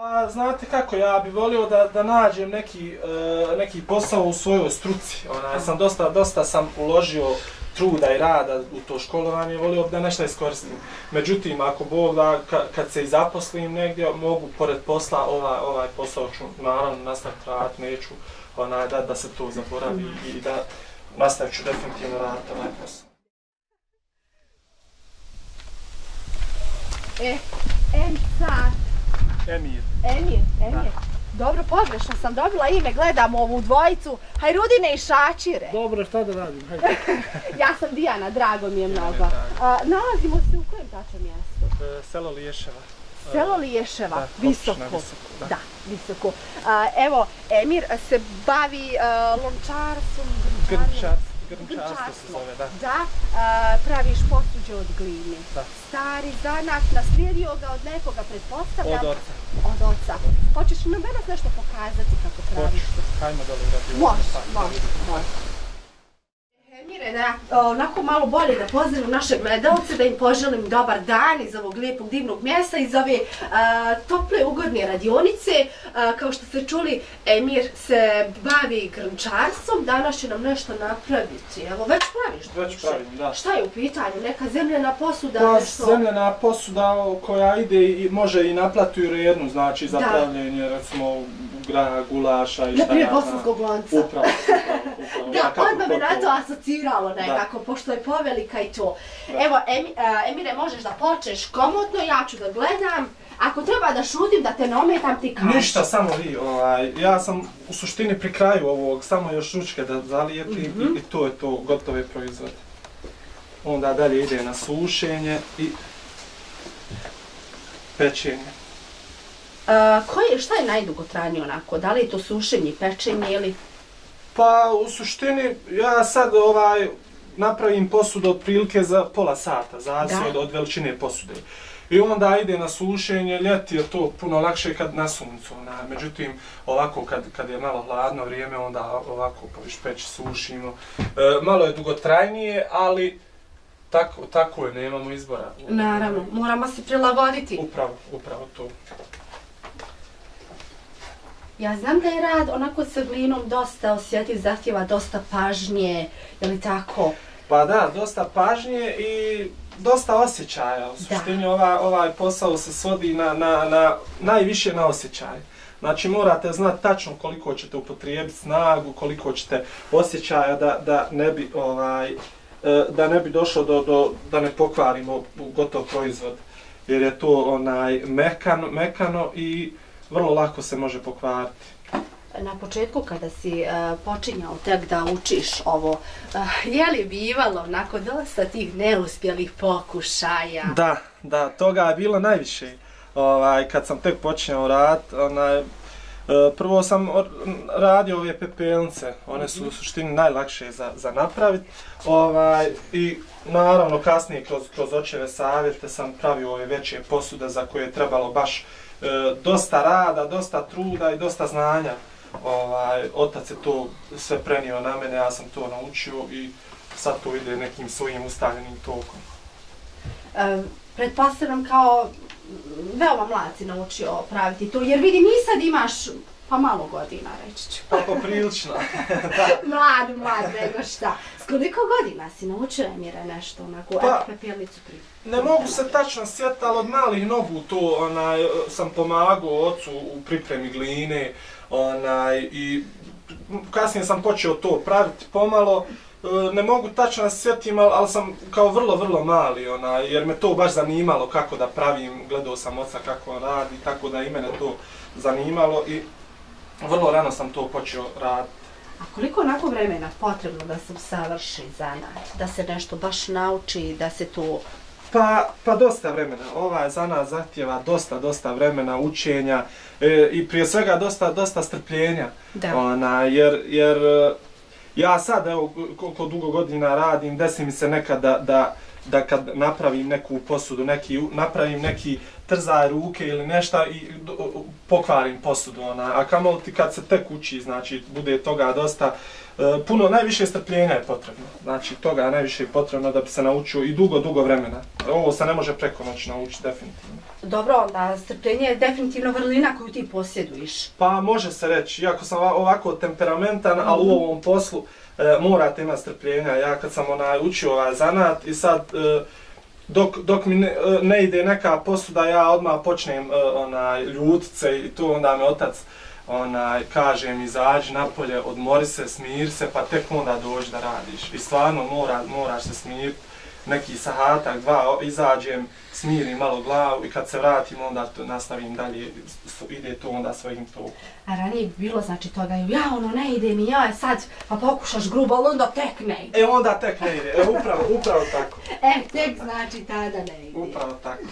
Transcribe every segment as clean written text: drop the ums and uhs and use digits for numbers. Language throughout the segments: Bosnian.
Pa, znate kako, ja bih volio da nađem neki posao u svojoj struci. Sam dosta sam uložio truda i rada u to školovanje, volio da nešto iskoristim. Međutim, ako Bog da, kad se i zaposlim negdje, mogu pored posla ovaj posao ću naravno nastaviti raditi, neću da se to zaboravi i da nastavit ću definitivno raditi ovaj posao. Emir. Dobro, pogrešno sam dobila ime, gledam ovu dvojicu, Hajrudine i Šačire. Dobro, šta da radim, hajde. Ja sam Dijana, drago mi je mnogo. Nalazimo se u kojem tačno mjestu? Selo Liješeva. Selo Liješeva, visoko. Da, visoko. Evo, Emir se bavi lončarstvom, grnčarstvo se zove, da. Da, praviš posuđe od gline. Da. Stari zanat, naslijedio ga od nekoga, pretpostavljam. Od oca. Od oca. Hoćeš nam danas nešto pokazati kako praviš? Hajmo dole u radio. Može. Emire, da onako malo bolje da pozdravim naše gledalce, da im poželim dobar dan iz ovog lijepog divnog mjesta, iz ove tople ugodne radionice. Kao što ste čuli, Emir se bavi grnčarstvom, danas će nam nešto napraviti. Evo, već praviš? Već pravim, da. Šta je u pitanju? Neka zemljena posuda? Pa, nešto... zemljena posuda koja ide i može i na platu i rednu, znači za pravljenje, recimo, gulaša i šta. Naprijed bosanskog lonca. Upravo. Da, odmah me na to asociralo nekako, pošto je povelika i to. Evo, Emire, možeš da počneš komotno, ja ću da gledam. Ako treba da šutim, da te ne ometam, ti kaži. Ništa, samo vi. Ja sam u suštini pri kraju ovog, samo još ručke da zalijepim i to je to, gotove proizvode. Onda dalje ide na sušenje i pečenje. Šta je najdugotrajnije onako? Da li je to sušenje i pečenje ili... Pa, u suštini, ja sad napravim posudu otprilike za pola sata, zavisi od veličine posude. I onda ide na sušenje, ljeti je to puno lakše kad na suncu. Međutim, ovako kad je malo hladno vrijeme, onda ovako poviš peći sušimo. Malo je dugotrajnije, ali tako je, nemamo izbora. Naravno, moramo se prilagoditi. Upravo to. Ja znam da je rad onako sa glinom dosta osjetljiv, zahtjeva dosta pažnje, je li tako? Pa da, dosta pažnje i dosta osjećaja. U suštini ovaj posao se svodi najviše na osjećaj. Znači morate znati tačno koliko ćete upotrijebiti snagu, koliko ćete osjećaja da ne bi došlo da ne pokvarimo gotov proizvod. Jer je to mekano i vrlo lako se može pokvariti. Na početku kada si počinjao tek da učiš ovo, je li bivalo nakon dosta tih neuspjelih pokušaja? Da, toga je bilo najviše. Kad sam tek počinjao raditi, prvo sam radio ove pepelnice, one su u suštini najlakše za napraviti. I naravno kasnije kroz očeve savjete sam pravio ove veće posude za koje je trebalo baš dosta rada, dosta truda i dosta znanja. Otac je to sve prenio na mene, ja sam to naučio i sad to ide nekim svojim ustaljenim tokom. Pretpostavljam kao veoma mlad si naučio praviti to, jer vidim i sad imaš pa malo godina, reći ću. Pa poprilično. Mlad, nego šta. S koliko godina si naučio, Emire, nešto onako, pepelnicu pripremiti? Ne mogu se tačno sjetiti, ali od malih nogu to sam pomagao ocu u pripremi gline i kasnije sam počeo to praviti pomalo. Ne mogu tačno se sjetim, ali sam kao vrlo mali, jer me to baš zanimalo kako da pravim, gledao sam oca kako on radi, tako da i mene to zanimalo i vrlo rano sam to počeo raditi. A koliko onako vremena potrebno da se usavrši zanat, da se nešto baš nauči, da se to... Pa dosta vremena. Ovaj zanat zahtjeva dosta vremena učenja i prije svega dosta strpljenja. Jer ja sad, evo, koliko dugo godina radim, desi mi se nekad da kad napravim neku posudu, napravim neki trzaj ruke ili nešto i pokvarim posudu. A kamoli ti kad se tek uči, znači, bude toga dosta, najviše strpljenja je potrebno. Znači, toga je najviše potrebno da bi se naučio i dugo vremena. Ovo se ne može preko noći naučiti, definitivno. Dobro, onda strpljenje je definitivno vrlina koju ti posjeduješ. Pa može se reći, iako sam ovako temperamentan, ali u ovom poslu morate imati strpljenja. Ja kad sam učio ovaj zanat i sad dok mi ne ide neka posuda, ja odmah počnem ljutit se i to onda mi otac kaže mi izađi napolje, odmori se, smiri se, pa tek onda dođi da radiš. I stvarno moraš se smiriti. Neki sahatak, dva, izađem, smirim malo glavu i kad se vratim onda nastavim dalje, ide to onda svojim tokom. A ranije bi bilo znači toga, ne ide mi, sad pa pokušaš grubo, ali onda tek ne ide. Onda tek ne ide, upravo tako. Tek znači tada ne ide. Upravo tako.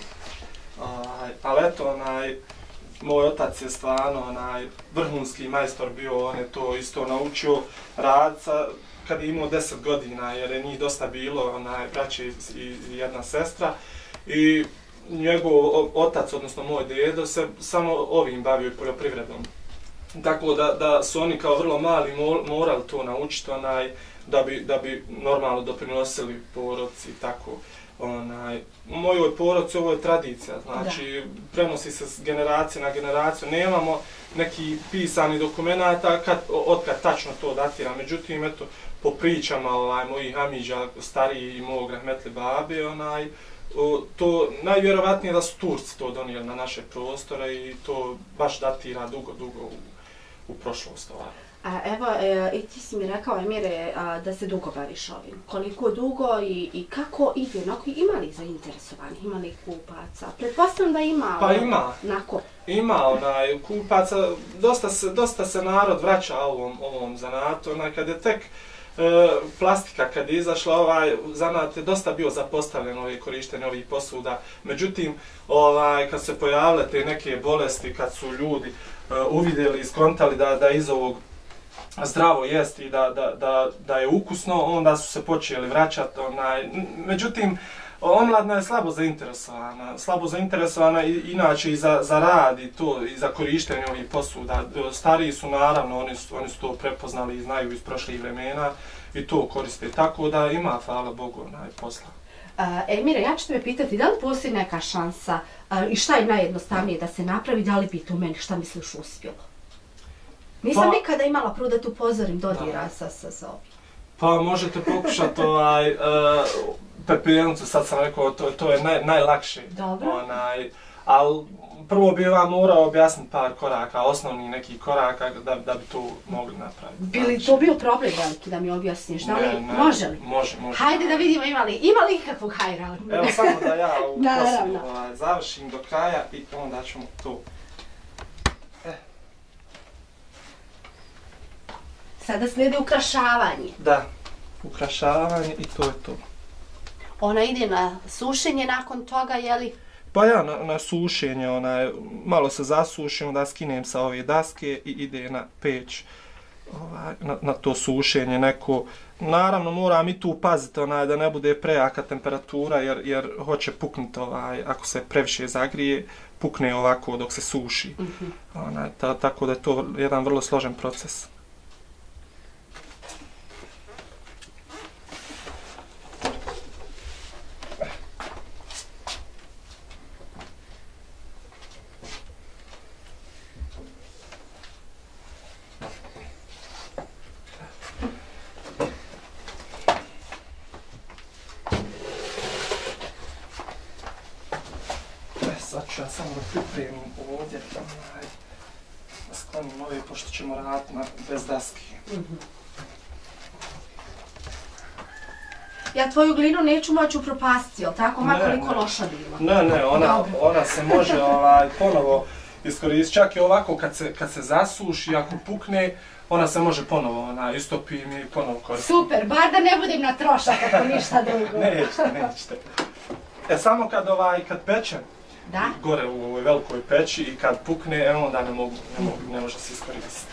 Ali eto, moj otac je stvarno vrhunski majstor bio, on je to isto naučio raditi kad je imao 10 godina, jer je njih dosta bilo, braće i jedna sestra. I njegov otac, odnosno moj dedo, se samo ovim bavio poljoprivredom. Tako da su oni kao vrlo mali morali to naučiti, da bi normalno doprinosili porodci i tako. U mojoj porodci ovo je tradicija, znači prenosi se s generacije na generaciju, nemamo neki pisani dokumenata otkad tačno to datira, međutim eto po pričama mojih amidža stariji i mog rahmetli babe, to najvjerovatnije da su Turci to donijeli na naše prostore i to baš datira dugo u prošlost. Evo, i ti si mi rekao, Emire, da se dugo baviš ovim. Koliko dugo i kako ide? Ima li zainteresovanih, ima li kupaca? Pretpostavljam da ima. Pa ima. Ima kupaca, dosta se narod vraća ovom zanatu. Kad je tek plastika kad je izašla, zanat je dosta bio zapostavljen korištenje ovih posuda. Međutim, kad se pojavile te neke bolesti, kad su ljudi uvidjeli i skontali da iz ovog zdravo jest i da je ukusno, onda su se počeli vraćati. Međutim, omladina je slabo zainteresovana inače i za rad i za korištenje ovih posuda. Stariji su naravno, oni su to prepoznali i znaju iz prošlih vremena i to koriste. Tako da ima, hvala Bogu, posla. Emire, ja ću te pitati, da li postoji neka šansa i šta je najjednostavnije da se napravi, da li bi to meni, šta misliš, uspjelo? Nisam nikada imala pravo da te upozorim dodira sa ovim. Pa možete pokušati pepelnicu, sad sam rekao, to je najlakše. Dobro. Ali prvo bi vam morao objasniti par koraka, osnovni neki koraka da bi to mogli napraviti. Bi li to bio problem veliki da mi objasniš? Može li? Može. Hajde da vidimo ima li ikakvog hajra. Evo samo da ja u poslu završim do kraja i onda ćemo to. Sada slijedi ukrašavanje. Da, ukrašavanje i to je to. Ona ide na sušenje nakon toga, jeli? Pa ja na sušenje, malo se zasušim, onda skinem sa ove daske i ide na peć, na to sušenje neko. Naravno moram i tu paziti da ne bude prejaka temperatura jer hoće puknuti, ako se previše zagrije, pukne ovako dok se suši. Tako da je to jedan vrlo složen proces. Sad ću ja samo da pripremim ovdje, da sklonim ove, pošto ćemo raditi bez daske. Ja tvoju glinu neću moći upropastiti, jel tako? Makoliko loša bila. Ne, ona se može ponovo iskoristiti. Čak i ovako kad se zasuši, ako pukne, ona se može ponovo istopim i ponovo koristiti. Super, bar da ne budem na trošak ako ništa drugo. Nećete. Samo kad pečem, gore u ovoj velikoj peći i kad pukne, onda ne može se iskoristiti.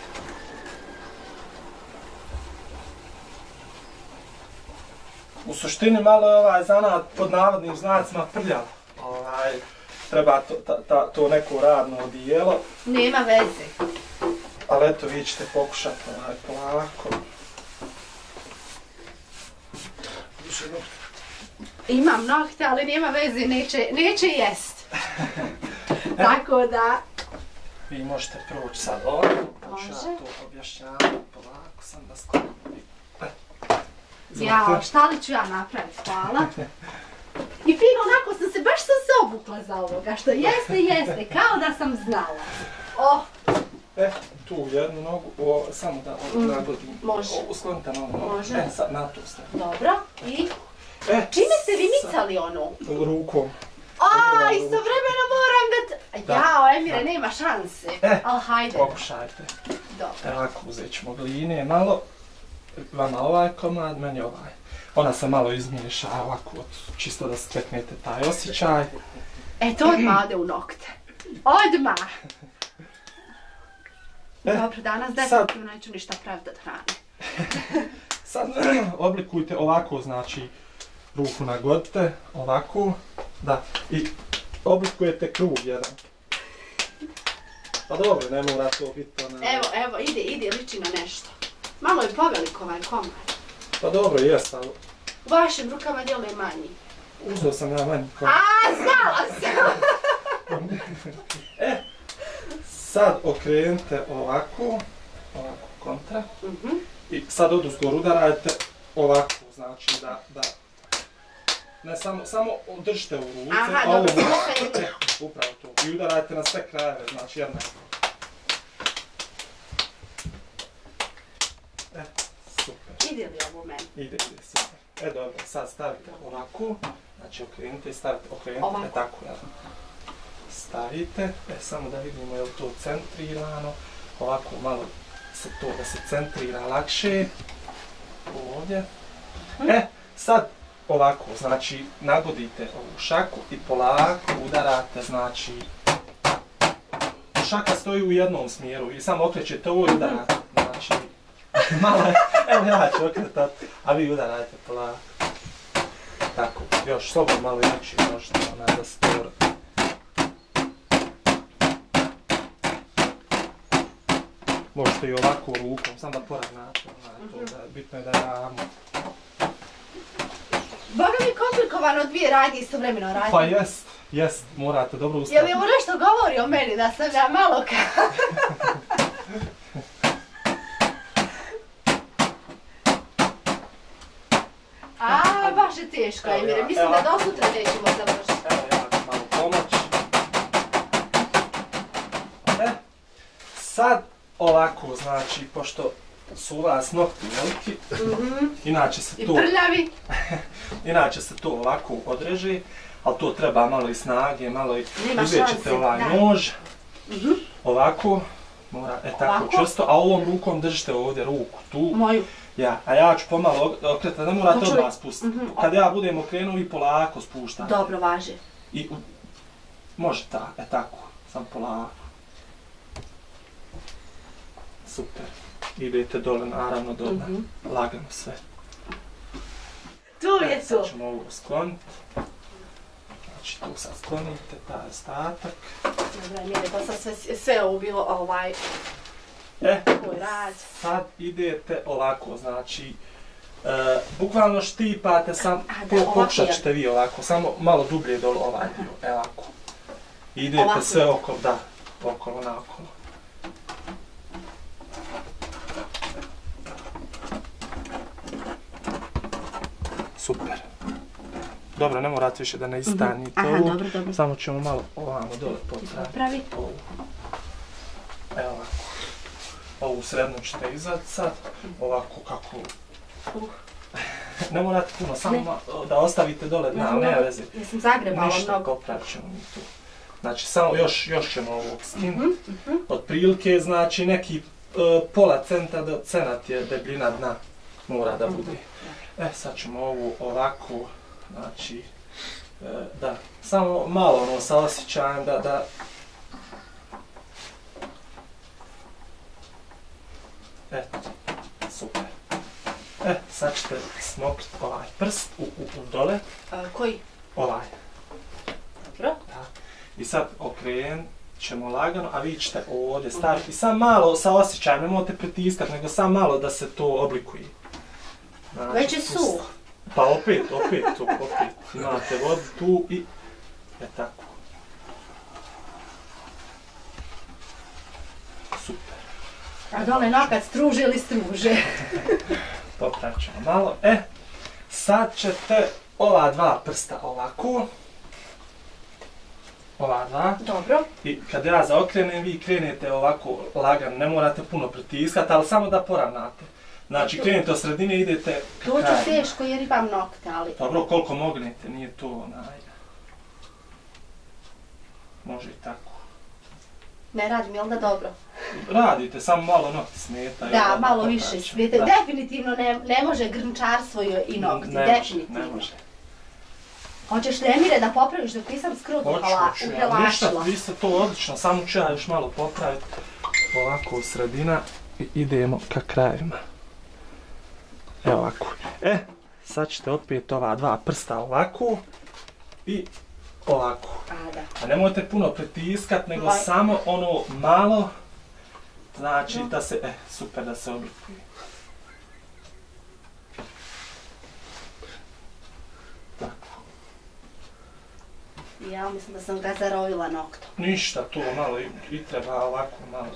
U suštini malo je ovaj zanat pod navodnim znacima prljav. Treba to neko radno odijelo. Nema veze. Ali eto, vi ćete pokušati polako. Imam nohte, ali nema veze, neće jest. Tako da... Vi možete proći sad ovako, pa ću ja to objašnjavati polako, sam da sklonim. Jao, šta li ću ja napraviti, hvala. I fino, onako sam se, baš sam se obukla za ovoga, što jeste, kao da sam znala. Oh. Tu jednu nogu, samo da nagodim. Može. Sklonite na ovu nogu. Može. Sad na to stavi. Dobro, i... Čime ste vi micali ono? Rukom. Istovremeno moram da... Jao, Emire, nema šanse. Ali hajde. Pokušajte. Dobro. Ovako uzet ćemo gline malo. Vama ovaj komad, meni ovaj. Ona se malo izmiješa ovako, čisto da steknete taj osjećaj. To odmah ode u nokte. Odmah! Dobro, danas definitivno neću ništa praviti od hrane. Sad oblikujte ovako, znači ruku nagodite, ovako, da, i oblikujete krug jedan. Pa dobro, ne mora to biti ona... Evo, ide, liči na nešto. Malo je povelik ovaj komad. Pa dobro, jest, ali... U vašim rukama djeluje manji. Uzeo sam ja manji komad. Znala sam! Sad okrenite ovako kontra. I sad oduzgor udarajte ovako, znači da... Ne, samo držite u ruce. Aha, dobro, sve. Upravo to. I udarajte na sve krajeve, znači jednako. Super. Ide li ovo meni? Ide, super. Dobro, sad stavite ovako, znači okrenite i stavite, tako, jel? Stavite, samo da vidimo je li to centrirano, ovako malo se to da se centrira lakše, ovdje. Sad ovako, znači nagodite ovu šaku i polako udarate, znači šaka stoji u jednom smjeru i samo okrećete ovo i udarate, znači malo je, evo ja ću okretati, a vi udarajte polako. Tako, još slobodno malo jači možete da se to... Možete i ovako rukom, sam da poravnate, bitno je da ravno. Boga mi komplikovano dvije radnje istovremeno radnje. Pa jest, morate dobro ustaviti. Jel mi ovo nešto govori o meni, da sam ja malo kao... Baš je teško, Emire, mislim da do sutra nećemo završiti. Evo ja ću malo pomoći. Sad ovako, znači, pošto su u vas nokti veliki, inače se to... I prljavi. Inače se to ovako odreže, ali to treba malo i snage, malo i... Nema ćete ovaj nož, ovako, mora, tako čvrsto, a ovom rukom držite ovdje ruku, tu. Moju. A ja ću pomalo okretati, ne morate odmah spustiti. Kad ja budem okrenuo, vi polako spuštate. Dobro, važi. I može tako, sam polako. Super. Idete dole, naravno dole, lagano sve. Tu je to. Sad ćemo ovo skloniti. Znači tu sad sklonite, taj ostatak. Dobro, Emire, to sad sve ovo bilo ovaj... Sad idete ovako, znači, bukvalno štipate, pokušat ćete vi ovako, samo malo dublje dole ovaj dio, ovako. Idete sve okolo, okolo, naokolo. Super. Dobro, ne morate više da ne istanjite ovo, samo ćemo malo ovamo dole potrati. Evo ovako. Ovu srednju ćete izvaditi sad, ovako kako... Ne morate puno, samo da ostavite dole dna, ne veze. Jesam zagrebala mnogo. Ništa, popravit ćemo mi tu. Znači, samo još ćemo ovog skinuti. Otprilike, znači, neki pola centa do cenat je debljina dna, mora da bude. Sad ćemo ovu ovako, znači, samo malo ono sa osjećajem da... Eto, super. Sad ćete smokriti ovaj prst u dole. Koji? Ovaj. Dobro. I sad okrenut ćemo lagano, a vi ćete ovdje staviti sam malo sa osjećajem, ne morate pritiskati, nego sam malo da se to oblikuje. Već je suh. Pa opet. Imate vodu tu i tako. super. A dole nokat struže ili struže? Popravit ćemo malo. Sad ćete ova dva prsta ovako. Ova dva. Dobro. I kad ja zaokrenem, vi krenete ovako lagano, ne morate puno pritiskati, ali samo da poravnate. Znači, krenete od sredine, idete ka To ću kraju. teško jer imam nokte, ali... Dobro, koliko mognete, nije to onaj... Može i tako. Ne radim, jel da dobro? Radite, samo malo nokti smetaju. Da, malo više smete. Da. Definitivno ne može grnčarstvo i nokti, Ne definitivno. može, ne može. Hoćeš li, Emire, da popraviš dok nisam skroz uprelašila? Ništa, vi ste to odlično, samo ću ja još malo popraviti. Ovako u sredina i idemo ka krajevima. Evo ovako. Sad ćete opet ova dva prsta ovako i ovako. A nemojte puno pritiskat, nego samo ono malo, znači da se, super da se oblikuje. Tako. Ja mislim da sam ga zarovila noktom. Ništa, to malo i treba ovako malo.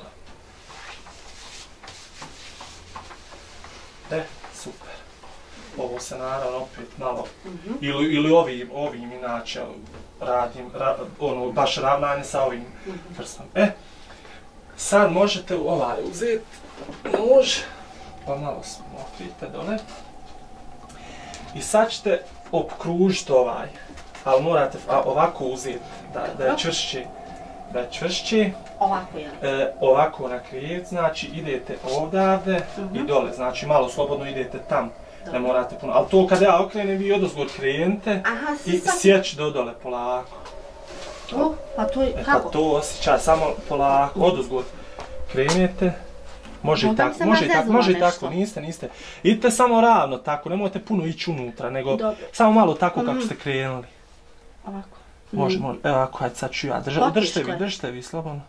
Super. Ovo se naravno opet malo, ili ovim inače radim, ono, baš ravnanje sa ovim prstom. Sad možete uzeti nož, pa malo smotrite dole. I sad ćete opkružiti ali morate ovako uzeti, da je čvršće. Da je čvršće. Ovako je. Ovako na krijev, znači idete ovdje i dole, znači malo slobodno idete tam. Ne morate puno, ali to kada ja okrenem, vi odozgod krenete i sjeć do dole polako. Pa to je, kako? Pa to osjećaj, samo polako, odozgod krenete. Može i tako, niste. Idite samo ravno tako, nemojte puno ići unutra, nego samo malo tako kako ste krenuli. Ovako. Može, evo ovako, hajde sad ću ja, držite vi slobodno.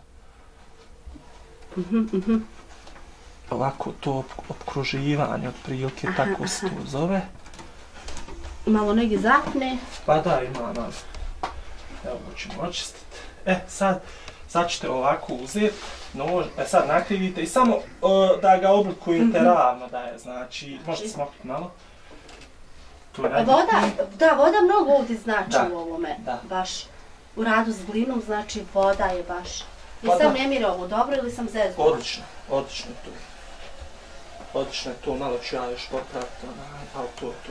Ovako to opkruživanje otprilike, tako se to zove. Malo negdje zapne. Pa da, ima malo. Evo ovo ćemo očistiti. Sad ćete ovako uzeti nož, sad nakrivite i samo da ga oblikujete ravno da je, znači, možete smokriti malo. Voda mnogo ovdje znači u ovome, baš. U radu s glinom, znači voda je baš. Jesam Emire ovo dobro ili sam zeznula? Odlično je to. Odlično je to, malo ću ja još popraviti, ali to je to.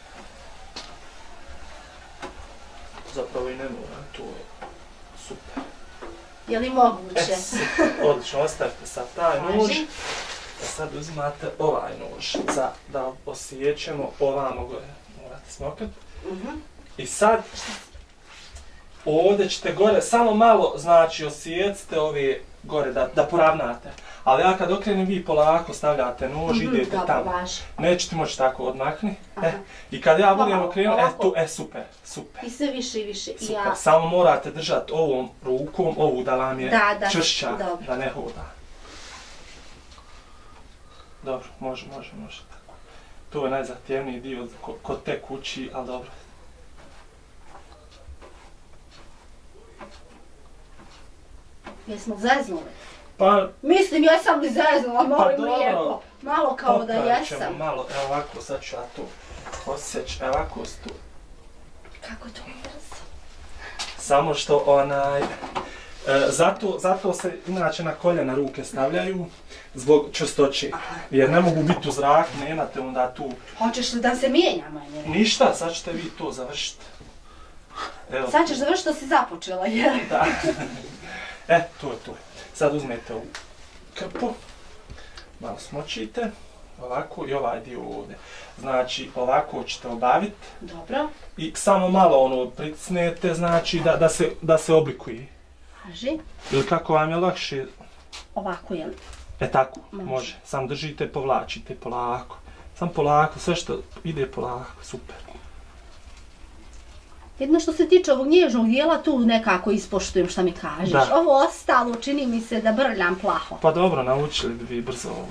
Zapravo i ne moram, to je super. Je li moguće? Odlično, ostavite sad taj nož. Sad uzimate ovaj nož da osjećemo ovamo gore. Morate smokrati. I sad, ovdje ćete gore, samo malo, znači osjecite ove gore da poravnate. Ali ja kad okrenem, vi polako stavljate nož, idete tamo. Nećete moći tako odmakni. I kad ja budem okrenuo, super. I sve više i više. Super, samo morate držati ovom rukom, ovu da vam je čvršća, da ne hoda. Dobro, može tako. To je najzahtjevniji dio kod te kući, ali dobro. Jesmo zeznuli? Pa... Mislim, jesam li zeznula, molim lijepo. Malo kao da jesam. Popravit ćemo malo, evo ovako, sad ću ja tu osjeći, evo ovako tu. Kako to brzo? Samo što zato se inače na koljena ruke stavljaju zbog čvrstoće. Jer ne mogu biti u zraku, nemate onda tu... Hoćeš li da se mijenjamo? Ništa, sad ćete vi to završiti. Sad ćeš završiti što si započela, jer? Da. To je to. Sad uzmete ovu krpu, malo smočite, ovako i ovaj dio ovdje. Znači, ovako ćete obaviti. Dobro. I samo malo pritisnete, znači da se oblikuje. Kaži. Ili kako vam je lakše? Ovako je li? Tako, može. Samo držite, povlačite polako. Samo polako, sve što ide polako, super. Jedno što se tiče ovog nježnog dijela, tu nekako ispoštujem šta mi kažeš. Ovo ostalo čini mi se da brljam plaho. Pa dobro, naučili bi vi brzo ovo.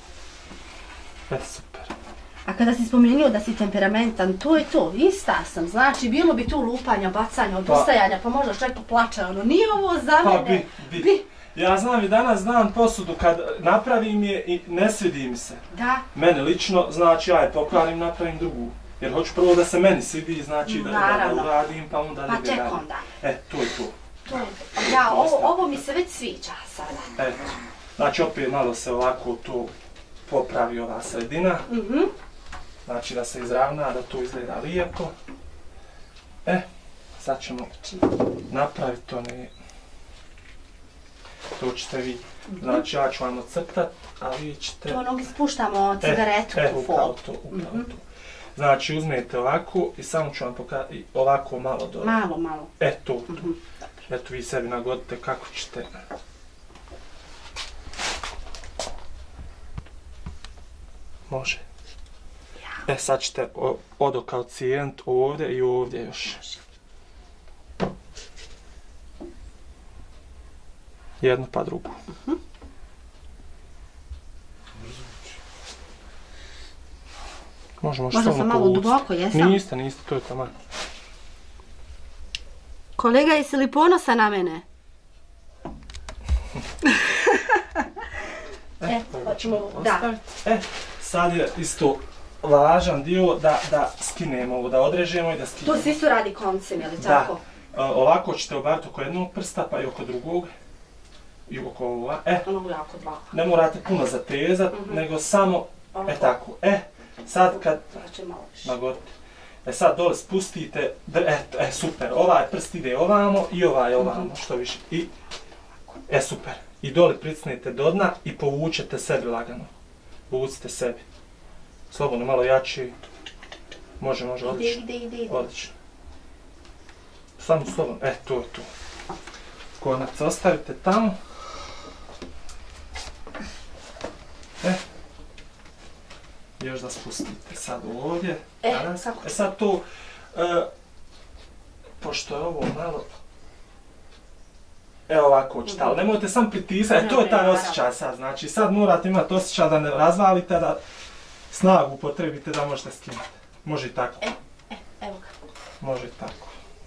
Super. A kada si spomenuo da si temperamentan, to je to, ista sam. Znači, bilo bi tu lupanja, bacanja, odustajanja, pa možda čak poplače, nije ovo za mene. Pa bi. Ja znam i danas dan posudu kad napravim je i ne svidi mi se. Da. Mene lično, znači ja je pokvarim, napravim drugu. Jer hoću prvo da se meni svidi, znači da uradim, pa onda pa tek onda. To je to. Ja, ovo mi se već sviđa sada. Eto. Znači opet malo se ovako to popravi ova sredina. Znači da se izravna, da to izgleda lijepo. Sad ćemo napraviti one... To ćete vi, znači ja ću vam ocrtat, a vi ćete... To onog spuštamo cigaretu u fol. Upravo to. Znači uzmete ovako i samo ću vam pokazati ovako malo dole. Malo. To. Eto vi sebi nagodite kako ćete... Može. Sad ćete kao cijent ovdje i ovdje još. Jednu pa drugu. Možda sam malo duboko, jesam? Niste, to je tamo. Kolega, jesi li ponosan na mene? Sad je isto važan dio da skinemo ovo, da odrežemo i da skinemo. To se isto radi koncem, je li tako? Da. Ovako ćete obariti oko jednog prsta, pa i oko drugog. I oko ova. Ono jako dva. Ne morate puno zatezat, nego samo, tako. Sad kad... Nagorite. Sad dole spustite, super, ovaj prst ide ovamo i ovaj ovamo, što više. Super. I dole pricnete do dna i povučete sebi lagano. Povucite sebi. Slobodno, malo jači. Može, odlično. Ide. Odlično. Samo slobodno, to je to. Konac ostavite tamo. Još da spustite sad ovdje. Sad to, pošto je ovo malo... Ovako ćete, ali nemojte sam pritisati, to je taj osjećaj sad, znači sad morate imati osjećaj da ne razvalite, da snagu upotrebite da možete skinuti. Može i tako. Evo ga. Može i tako.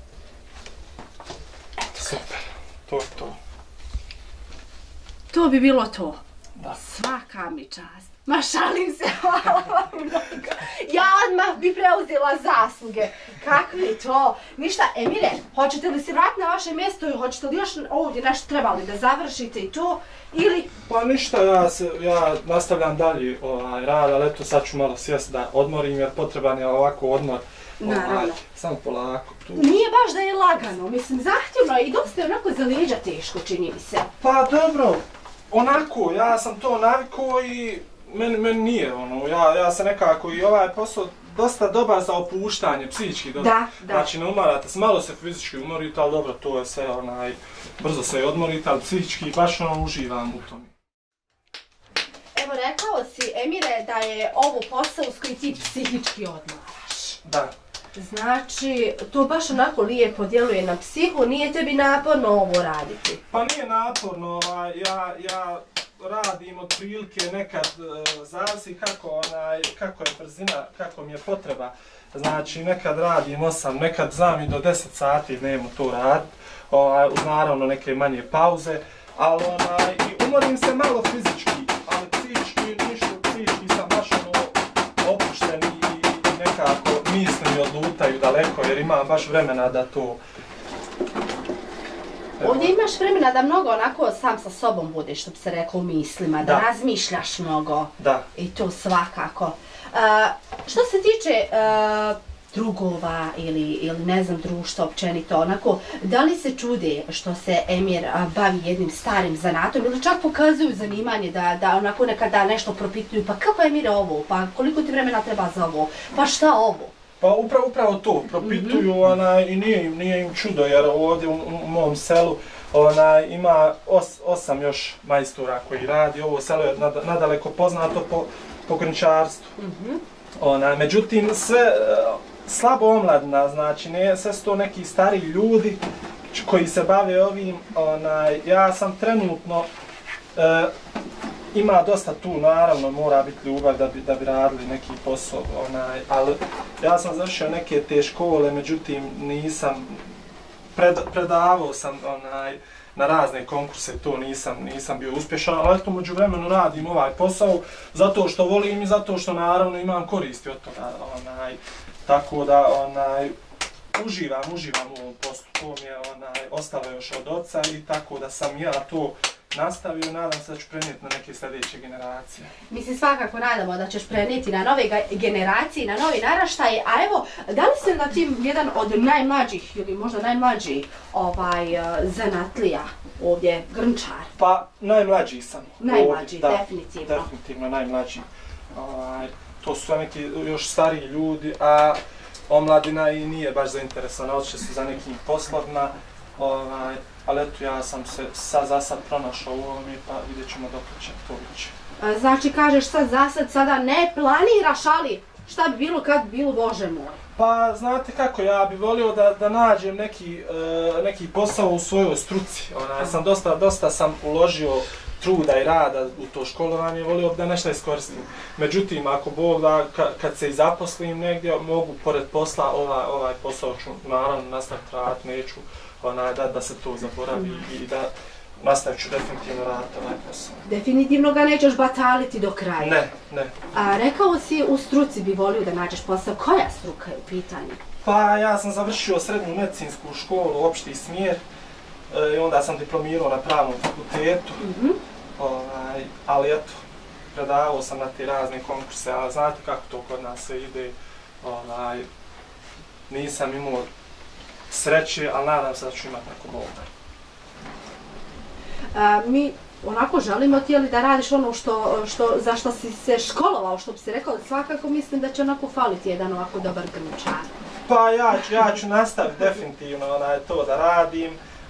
Super, to je to. To bi bilo to. Da. Svaka mi čast. Ma šalim se, hvala mnogo. Ja odmah bi preuzela zasluge. Kakvi to? Ništa, Emire, hoćete li se vratiti na vaše mjesto i hoćete li još ovdje nešto trebali da završite i to? Ili... Pa ništa, ja nastavljam dalje rad, ali eto sad ću malo sjesti da odmorim jer potreban je ovako odmor. Naravno. Samo polako. Nije baš da je lagano, mislim zahtjevno i dosta je onako za leđa teško, čini mi se. Pa dobro, onako, ja sam to navikao i meni nije ja sam nekako i ovaj posao dosta dobar za opuštanje, psihički dobar. Da. Znači ne umarate se, malo se fizički umorite, ali dobro, to je sve brzo se i odmorite, ali psihički baš uživam u tome. Evo rekao si, Emire, da je ovo posao s koji ti psihički odmaraš. Da. Znači, to baš onako lijepo djeluje na psihu, nije tebi naporno ovo raditi? Pa nije naporno, ja radim otprilike nekad, zavisi kako je brzina, kako mi je potreba. Znači, nekad radim 8, nekad znam i do 10 sati dnevno to radit, uz naravno neke manje pauze, ali i umorim se malo fizički, ali psihički ništa, psihički sam baš opušten i nekako misli mi odlutaju daleko jer imam baš vremena da to... Ovdje imaš vremena da mnogo onako sam sa sobom budeš, što bi se rekao, u mislima, da razmišljaš mnogo. Da. I to svakako. Što se tiče drugova ili ne znam, društva općenito, onako, da li se čude što se Emir bavi jednim starim zanatom ili čak pokazuju zanimanje da onako nekada nešto propituju, pa kako Emire ovo, pa koliko ti vremena treba za ovo, pa šta ovo? Pa upravo to, propituju i nije im čudo jer ovdje u mom selu ima 8 još majstora koji radi, ovo selo je nadaleko poznato po grnčarstvu. Međutim, sve slabo omladina, znači sve su to neki stariji ljudi koji se bave ovim, ja sam trenutno, ima dosta tu, naravno mora biti ljubav da bi radili neki posao, ali ja sam završio neke te škole, međutim nisam, predavao sam na razne konkurse, to nisam bio uspješan, ali eto međuvremenu radim ovaj posao zato što volim i zato što naravno imam koristi od toga, tako da uživam u ovom poslu, to mi je ostalo još od oca i tako da sam ja to nastavio i nadam se da ću prenijeti na neke sljedeće generacije. Mi se svakako nadamo da ćeš prenijeti na nove generacije, na novi naraštaj, a evo, da li si da ti jedan od najmlađih ili možda najmlađi zanatlija ovdje, grnčar? Pa najmlađi sam. Najmlađi, ovdje, definitivno. Definitivno najmlađi. To su neki još stariji ljudi, a omladina i nije baš zainteresovana, odšli su za nekim poslovima, ali eto ja sam se za sad pronašao u ovom i pa vidjet ćemo dok će to ići. Znači kažeš sad za sad sada ne planiraš, ali šta bi bilo kad bi bilo, Bože moj? Pa znate kako, ja bih volio da nađem neki posao u svojoj struci. Dosta sam uložio truda i rada u to školovanje, volio bi da nešto iskoristim. Međutim, ako Bog da, kad se i zaposlim negdje, mogu pored posla ovaj posao ću naravno nastaviti raditi, neću da se to zaboravi i da nastavit ću definitivno raditi ovaj posao. Definitivno ga nećeš bataliti do kraja? Ne. A rekao si u struci bi volio da nađeš posao, koja struka je u pitanju? Pa ja sam završio srednju medicinsku školu, opšti smjer, i onda sam diplomirao na pravnom fakultetu, ali eto, predavao sam na te razne konkurse, ali znate kako to kod nas se ide, nisam imao sreće, ali nadam se da ću imati neko Bog. Mi onako želimo ti da radiš ono za što si se školovao, što bi si rekao, svakako mislim da će onako faliti jedan ovako dobar grnčar. Pa ja ću nastaviti definitivno to da radim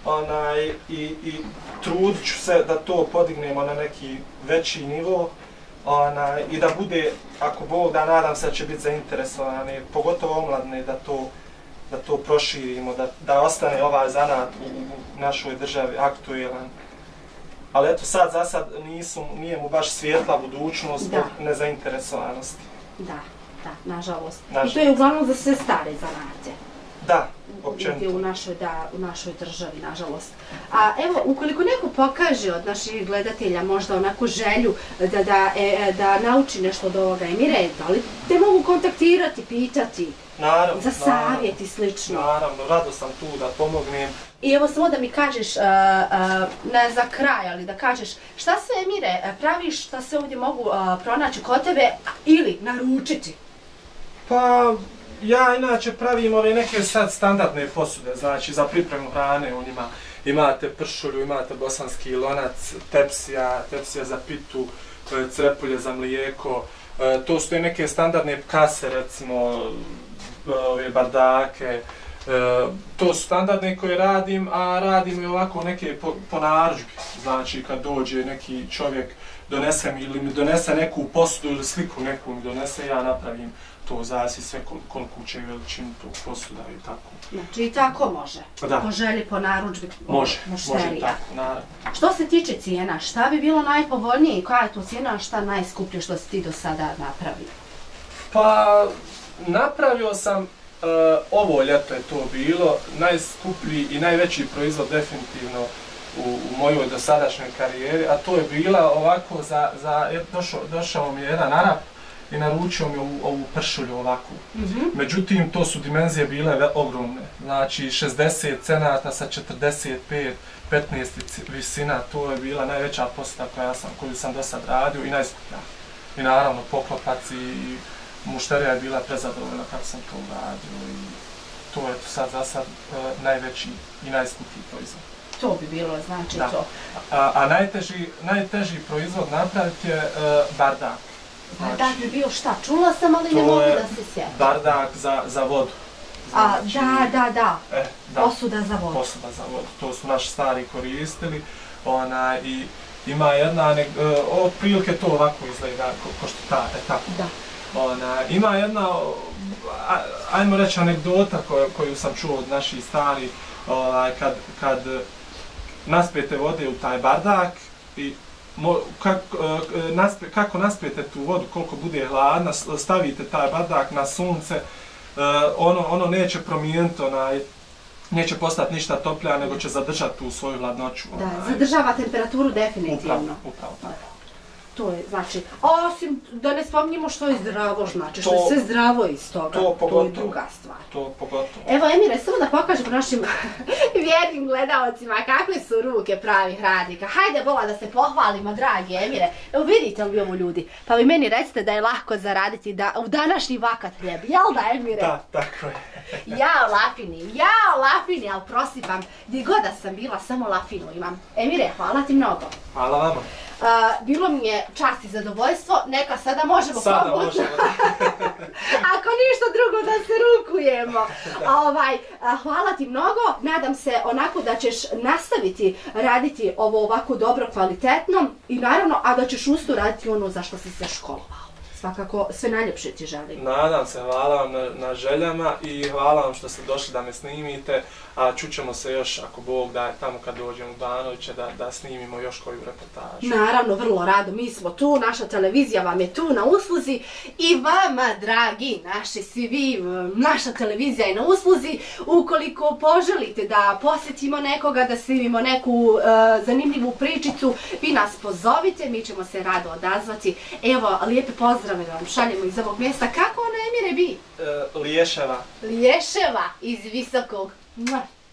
i trudit ću se da to podignemo na neki veći nivo i da bude, ako Bog da, nadam se da će biti zainteresovani, pogotovo omladne, da to proširimo, da ostane ovaj zanat u našoj državi aktuelan. Ali eto za sad nije mu baš svijetla budućnost zbog nezainteresovanosti. Da, nažalost. I to je uglavnom za sve stare zanate. Da, općenito. U našoj državi, nažalost. A evo, ukoliko neko pokaže od naših gledatelja možda onako želju da nauči nešto od ovoga Emire, da li te mogu kontaktirati, pitati? Naravno. Za savjet i slično. Naravno, rado sam tu da pomognem. I evo samo da mi kažeš, ne za kraj, ali da kažeš šta sve Emire praviš, šta se ovdje mogu pronaći kod tebe ili naručiti? Pa ja inače pravim ove neke sad standardne posude, znači za pripremu hrane u njima. Imate pršulju, imate bosanski lonac, tepsija za pitu, crepulje za mlijeko. To su neke standardne kase, recimo ove bardake. To su standardne koje radim, a radim i ovako neke po narudžbi. Znači kad dođe neki čovjek ili mi donese neku posudu ili sliku neku mi donese, ja napravim to zavisi sve koliko će veličinu tog posuda i tako. Znači i tako može? Da. Po želji, po narudžbi može mušterija? Može tako, naravno. Što se tiče cijena, šta bi bilo najpovoljnije i koja je to cijena, šta najskuplje što si ti do sada napravio? Pa napravio sam, ovo ljeto je to bilo, najskuplji i najveći proizvod definitivno u mojoj dosadašnjoj karijeri, a to je bila ovako došao mi je jedan Arap i naručio mi ovu pršulju ovakvu. Međutim, to su dimenzije bile ogromne. Znači 60 cenata sa 45, 15 visina, to je bila najveća posuda koju sam do sad radio i najskuplja. I naravno poklopac i mušterija je bila prezadovoljna kako sam to uradio i to je sad za sad najveći i najskuplji proizvod. To bi bilo, znači to. A najteži proizvod napraviti je bardak. Bardak bi bio šta? Čula sam, ali ne mogu da se sjetim. Bardak za vodu. Da. Posuda za vodu. Posuda za vodu. To su naši stari koristili. I ima jedna, prilike to ovako izgleda, ko što ta etapa. Da. Ima jedna, ajmo reći, anegdota koju sam čuo od naših stari, kad naspijete vode u taj bardak i kako naspijete tu vodu, koliko bude hladna, stavite taj bardak na sunce, ono neće promijeniti neće postati ništa toplija, nego će zadržati tu svoju hladnoću. Da, zadržava temperaturu definitivno. Upravo tako. To je, znači, osim da ne spominjemo što je zdravo, znači što je sve zdravo iz toga, to je druga stvar. To pogotovo. Evo Emire, samo da pokažem našim vjernim gledalcima kakve su ruke pravih radnika. Hajde bola da se pohvalimo, dragi Emire. Evo vidite li ovo ljudi? Pa vi meni recite da je lako zaraditi u današnji vakat hljeb, jel da Emire? Da, tako je. Ja lapini, ali prosipam. Gdje god da sam bila, samo lapinu imam. Emire, hvala ti mnogo. Hvala vama. Bilo mi je čast i zadovoljstvo, neka sada možemo pomoći. Ako ništa drugo da se rukujemo. Hvala ti mnogo, nadam se onako da ćeš nastaviti raditi ovo ovako dobro, kvalitetno i naravno, a da ćeš usto raditi ono za što si se školovao. Svakako, sve najljepše ti želim. Nadam se, hvala vam na željama i hvala vam što ste došli da me snimite, a čućemo se još, ako Bog da, tamo kad dođem u Banoviće, da snimimo još koju reportažu. Naravno, vrlo rado, mi smo tu, naša televizija vam je tu na usluzi i vama, dragi naši, svi vi, naša televizija je na usluzi. Ukoliko poželite da posjetimo nekoga, da snimimo neku zanimljivu pričicu, vi nas pozovite, mi ćemo se rado odazvati. Evo, lijepe pozdrave da vam šaljemo iz ovog mjesta. Kako ono Emire bi? Liješeva. Liješeva iz Visokog.